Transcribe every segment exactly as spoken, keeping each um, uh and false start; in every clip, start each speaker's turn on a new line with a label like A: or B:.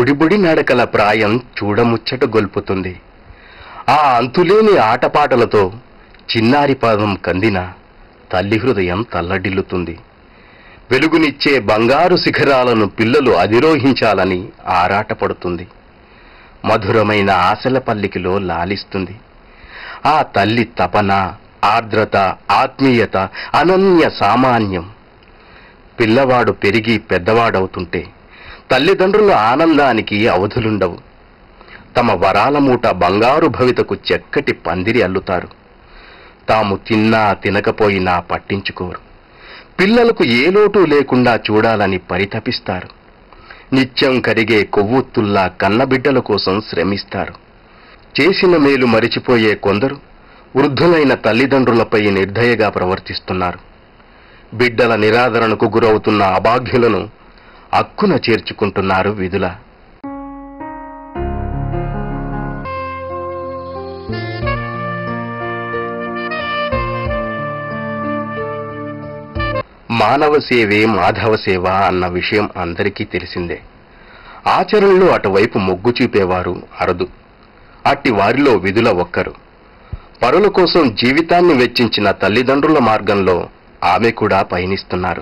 A: బుడిబుడి నడకల ప్రాయం చూడముచ్చట గొల్పుతుంది. ఆ అంతులేని ఆటపాటలతో చిన్నారి పాదం కందిన తల్లి హృదయం తల్లడిల్లుతుంది. వెలుగునిచ్చే బంగారు శిఖరాలను పిల్లలు అధిరోహించాలని ఆరాటపడుతుంది. మధురమైన ఆశల పల్లికిలో లాలిస్తుంది. ఆ తల్లి తపన, ఆర్ద్రత, ఆత్మీయత అనన్య సామాన్యం. పిల్లవాడు పెరిగి పెద్దవాడవుతుంటే తల్లిదండ్రుల ఆనందానికి అవధులుండవు. తమ వరాల మూట బంగారు భవితకు చక్కటి పందిరి అల్లుతారు. తాము తిన్నా తినకపోయినా పట్టించుకోరు. పిల్లలకు ఏ లోటు లేకుండా చూడాలని పరితపిస్తారు. నిత్యం కరిగే కొవ్వొత్తుల్లా కన్నబిడ్డల కోసం శ్రమిస్తారు. చేసిన మేలు మరిచిపోయే కొందరు వృద్ధులైన తల్లిదండ్రులపై నిర్దయగా ప్రవర్తిస్తున్నారు. బిడ్డల నిరాదరణకు గురవుతున్న అభాగ్యులను అక్కున చేర్చుకుంటున్నారు విధుల. మానవ సేవే మాధవ సేవ అన్న విషయం అందరికీ తెలిసిందే. ఆచరణలో అటువైపు మొగ్గు చూపేవారు అరుదు. అట్టి వారిలో విధుల ఒక్కరు. పరుల కోసం జీవితాన్ని వెచ్చించిన తల్లిదండ్రుల మార్గంలో ఆమె కూడా పయనిస్తున్నారు.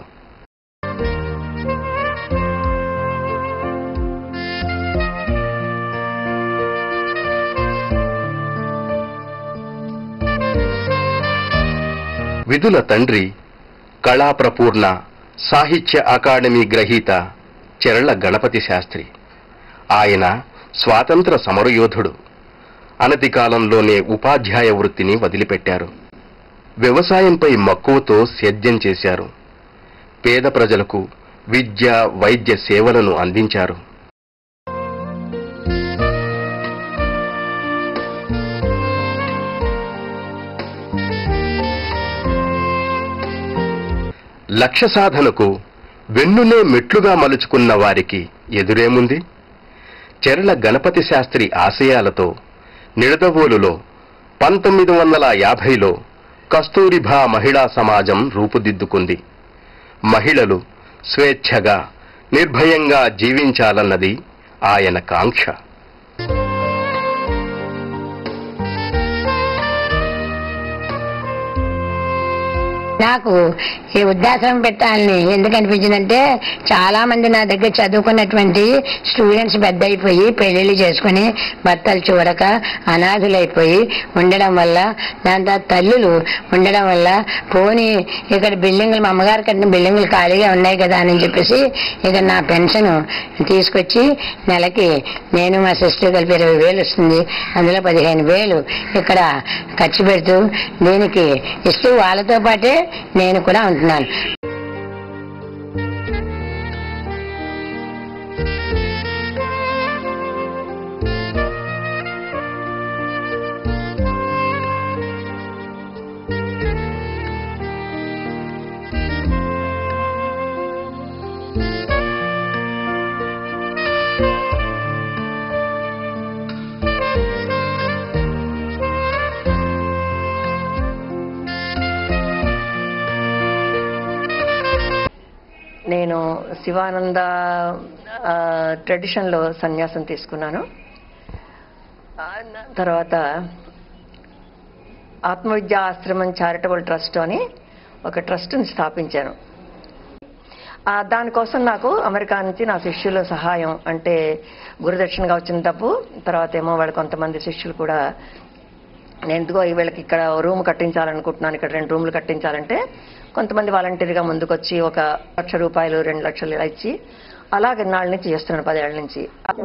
A: విధుల తండ్రి కళాప్రపూర్ణ, సాహిత్య అకాడమీ గ్రహీత చెరళ్ల గణపతి శాస్త్రి. ఆయన స్వాతంత్ర సమరయోధుడు. అనతి కాలంలోనే ఉపాధ్యాయ వృత్తిని వదిలిపెట్టారు. వ్యవసాయంపై మక్కువతో సేద్యం చేశారు. పేద ప్రజలకు విద్య, వైద్య సేవలను అందించారు. లక్ష్య సాధనకు వెన్నునే మెట్లుగా మలుచుకున్న వారికి ఎదురేముంది? చెరల గణపతి శాస్త్రి ఆశయాలతో నిడదవోలులో పంతొమ్మిది వందల యాభైలో కస్తూరిబా మహిళా సమాజం రూపుదిద్దుకుంది. మహిళలు స్వేచ్ఛగా, నిర్భయంగా జీవించాలన్నది ఆయన కాంక్ష.
B: నాకు ఈ వృద్ధాశ్రమం పెట్టాలని ఎందుకు అనిపించిందంటే, చాలా మంది నా దగ్గర చదువుకున్నటువంటి స్టూడెంట్స్ పెద్ద అయిపోయి పెళ్లిళ్ళు చేసుకుని భర్తలు చూడక అనాథులైపోయి ఉండడం వల్ల, దాని తర్వాత తల్లులు ఉండడం వల్ల, పోనీ ఇక్కడ బిల్డింగులు మా అమ్మగారి కట్టిన బిల్డింగులు ఖాళీగా ఉన్నాయి కదా అని చెప్పేసి ఇక నా పెన్షన్ తీసుకొచ్చి నెలకి నేను మా సిస్టర్ కలిపి ఇరవై వేలు వస్తుంది. అందులో పదిహేను వేలు ఇక్కడ ఖర్చు పెడుతూ దీనికి ఇస్తూ వాళ్ళతో పాటే నేను కూడా ఉంటున్నాను.
C: నేను శివానంద ట్రెడిషన్లో సన్యాసం తీసుకున్నాను. తర్వాత ఆత్మవిద్యా ఆశ్రమం చారిటబుల్ ట్రస్ట్ అని ఒక ట్రస్ట్ని స్థాపించాను. దానికోసం నాకు అమెరికా నుంచి నా శిష్యుల సహాయం, అంటే గురుదక్షిణగా వచ్చిన డబ్బు, తర్వాత ఏమో వాళ్ళ కొంతమంది శిష్యులు కూడా నేను ఎందుకో వీళ్ళకి ఇక్కడ రూమ్ కట్టించాలనుకుంటున్నాను, ఇక్కడ రెండు రూములు కట్టించాలంటే కొంతమంది వాలంటీర్గా ముందుకొచ్చి ఒక లక్ష రూపాయలు రెండు లక్షలు ఇలా ఇచ్చి అలాగే నాళ్ళ నుంచి చేస్తున్నాను, పదేళ్ల నుంచి.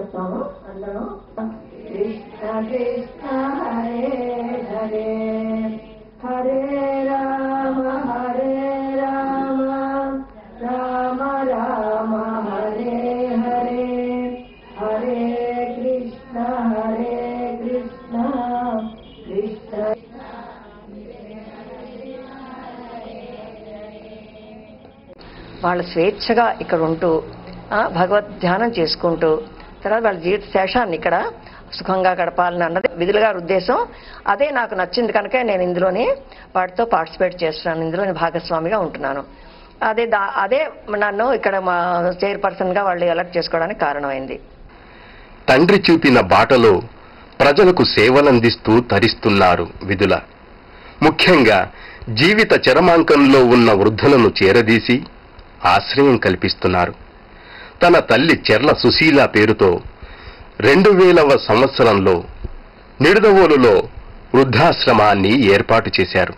C: వాళ్ళు స్వేచ్ఛగా ఇక్కడ ఉంటూ భగవద్ ధ్యానం చేసుకుంటూ తర్వాత వాళ్ళ జీవిత శేషాన్ని ఇక్కడ సుఖంగా గడపాలని అన్నది విధుల గారి ఉద్దేశం. అదే నాకు నచ్చింది కనుక నేను ఇందులోనే వాటితో పార్టిసిపేట్ చేస్తున్నాను, ఇందులోని భాగస్వామిగా ఉంటున్నాను. అదే దా అదే నన్ను ఇక్కడ మా చైర్పర్సన్గా వాళ్ళు ఎలక్ట్ చేసుకోవడానికి కారణమైంది.
A: తండ్రి చూపిన బాటలో ప్రజలకు సేవలందిస్తూ తరిస్తున్నారు విదుల. ముఖ్యంగా జీవిత చరమాంకంలో ఉన్న వృద్ధులను చేరదీసి ఆశ్రయం కల్పిస్తున్నారు. తన తల్లి చర్ల సుశీల పేరుతో రెండు వేలవ సంవత్సరంలో నిడదవోలులో వృద్ధాశ్రమాన్ని ఏర్పాటు చేశారు.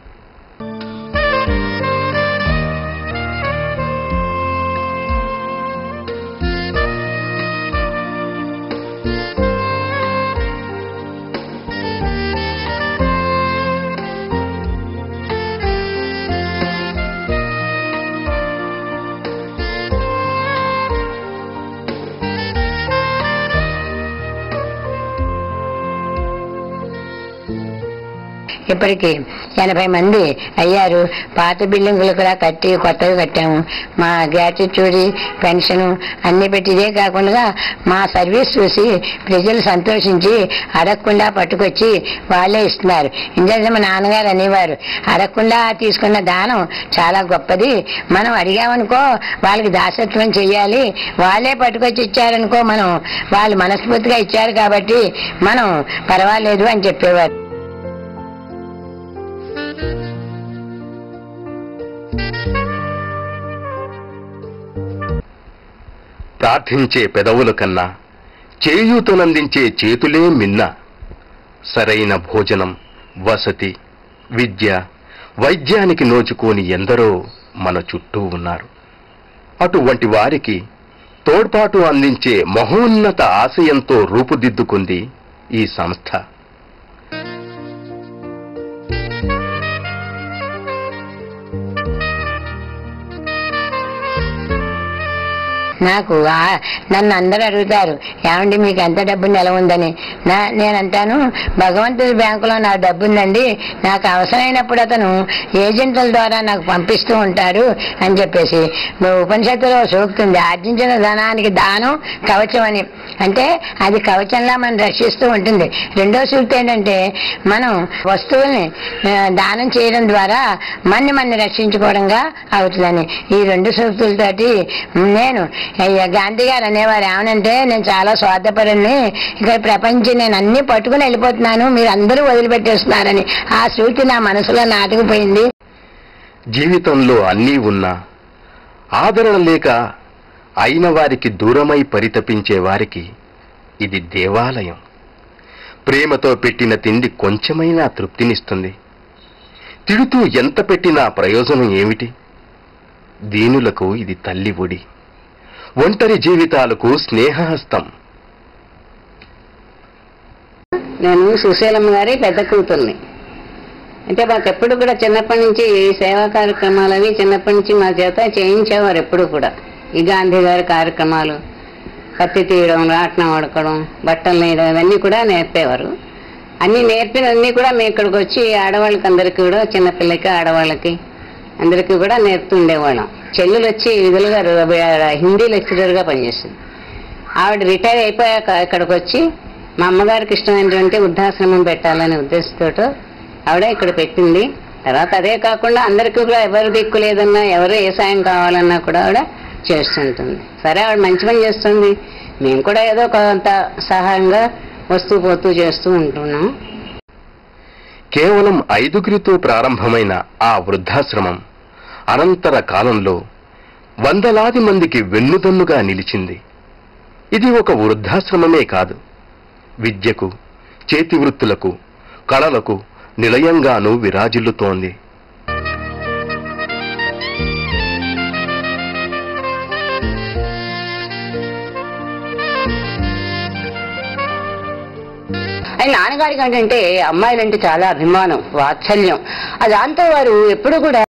B: ఇప్పటికి ఎనభై మంది అయ్యారు. పాత బిల్డింగులు కూడా కట్టి కొత్తగా కట్టాము. మా గ్రాట్యుటీ పెన్షన్ అన్ని పెట్టి ఇదే కాకుండా మా సర్వీస్ చూసి ప్రజలు సంతోషించి అడగకుండా పట్టుకొచ్చి వాళ్ళే ఇస్తున్నారు. ఇందుకంటే మా నాన్నగారు అనేవారు, అడగకుండా తీసుకున్న దానం చాలా గొప్పది, మనం అడిగామనుకో వాళ్ళకి దాసత్వం చెయ్యాలి, వాళ్ళే పట్టుకొచ్చి ఇచ్చారనుకో మనం వాళ్ళు మనస్ఫూర్తిగా ఇచ్చారు కాబట్టి మనం పర్వాలేదు అని చెప్పేవారు.
A: ప్రార్థించే పెదవుల కన్నా చేయూతనందించే చేతులే మిన్న. సరైన భోజనం, వసతి, విద్య, వైద్యానికి నోచుకోని ఎందరో మన చుట్టూ ఉన్నారు. అటువంటి వారికి తోడ్పాటు అందించే మహోన్నత ఆశయంతో రూపుదిద్దుకుంది ఈ సంస్థ.
B: నాకు నన్ను అందరూ అడుగుతారు, ఏమండి మీకు ఎంత డబ్బు నిలవ ఉందని. నా నేనంటాను, భగవంతుడి బ్యాంకులో నా డబ్బు ఉందండి, నాకు అవసరమైనప్పుడు అతను ఏజెంట్ల ద్వారా నాకు పంపిస్తూ ఉంటారు అని చెప్పేసి. ఉపనిషత్తులో సూక్తుంది, ఆర్జించిన ధనానికి దానం కవచం అని. అంటే అది కవచంలా మనం రక్షిస్తూ ఉంటుంది. రెండో సూక్తి ఏంటంటే, మనం వస్తువుల్ని దానం చేయడం ద్వారా మన్ని మన్ని రక్షించుకోవడంగా అవుతుందని. ఈ రెండు సూక్తులతోటి నేను గాంధీ గారు అనేవారు, ఏమనంటే నేను చాలా స్వార్థపరుని, ఇక్కడ ప్రపంచం నేను అన్ని పట్టుకుని వెళ్ళిపోతున్నాను, మీరు అందరూ వదిలిపెట్టేస్తున్నారని. ఆ సూక్తి నా మనసులో నాటుకుపోయింది.
A: జీవితంలో అన్నీ ఉన్నా ఆదరణ లేక అయిన వారికి దూరమై పరితపించే వారికి ఇది దేవాలయం. ప్రేమతో పెట్టిన తిండి కొంచెమైనా తృప్తినిస్తుంది. తిడుతూ ఎంత పెట్టినా ప్రయోజనం ఏమిటి? దీనులకు ఇది తల్లి ఒడి, ఒంటరి జీవితాలకు స్నేహహస్తం.
D: నేను సుశీలమ్మ గారి పెద్ద కూతుర్ని. అంటే మాకు ఎప్పుడు కూడా చిన్నప్పటి నుంచి సేవా కార్యక్రమాలు అవి చిన్నప్పటి నుంచి మా చేత చేయించేవారు. ఎప్పుడు కూడా ఈ గాంధీ గారి కార్యక్రమాలు, పత్తి తీయడం, రాట్నం వడకడం, బట్టలు నేయడం ఇవన్నీ కూడా నేర్పేవారు. అన్నీ నేర్పినవన్నీ కూడా మేము ఇక్కడికి వచ్చి ఆడవాళ్ళకి అందరికీ కూడా, చిన్నపిల్లకి ఆడవాళ్ళకి అందరికీ కూడా నేర్పుతుండేవాళ్ళం. చెల్లెలు వచ్చి విధులు గారు హిందీ లెక్చరర్గా పనిచేసింది. ఆవిడ రిటైర్ అయిపోయాక ఇక్కడికి వచ్చి మా అమ్మగారికి ఇష్టమైనటువంటి వృద్ధాశ్రమం పెట్టాలనే ఉద్దేశంతో ఆవిడ ఇక్కడ పెట్టింది. తర్వాత అదే కాకుండా అందరికీ కూడా ఎవరు దిక్కు లేదన్నా, ఎవరు ఏ సాయం కావాలన్నా కూడా ఆవిడ చేస్తుంటుంది. సరే, ఆవిడ మంచి పని చేస్తుంది, మేము కూడా ఏదో కొంత సహాయంగా వస్తూ పోతూ చేస్తూ ఉంటున్నాం.
A: కేవలం ఐదుగురితో ప్రారంభమైన ఆ వృద్ధాశ్రమం అనంతర కాలంలో వందలాది మందికి వెన్నుదన్నుగా నిలిచింది. ఇది ఒక వృద్ధాశ్రమమే కాదు, విద్యకు, చేతివృత్తులకు, కళలకు నిలయంగానూ విరాజిల్లుతోంది.
D: ఆయన నాన్నగారికి ఏంటంటే అమ్మాయిలంటే చాలా అభిమానం, వాత్సల్యం. దాంతో వారు ఎప్పుడు కూడా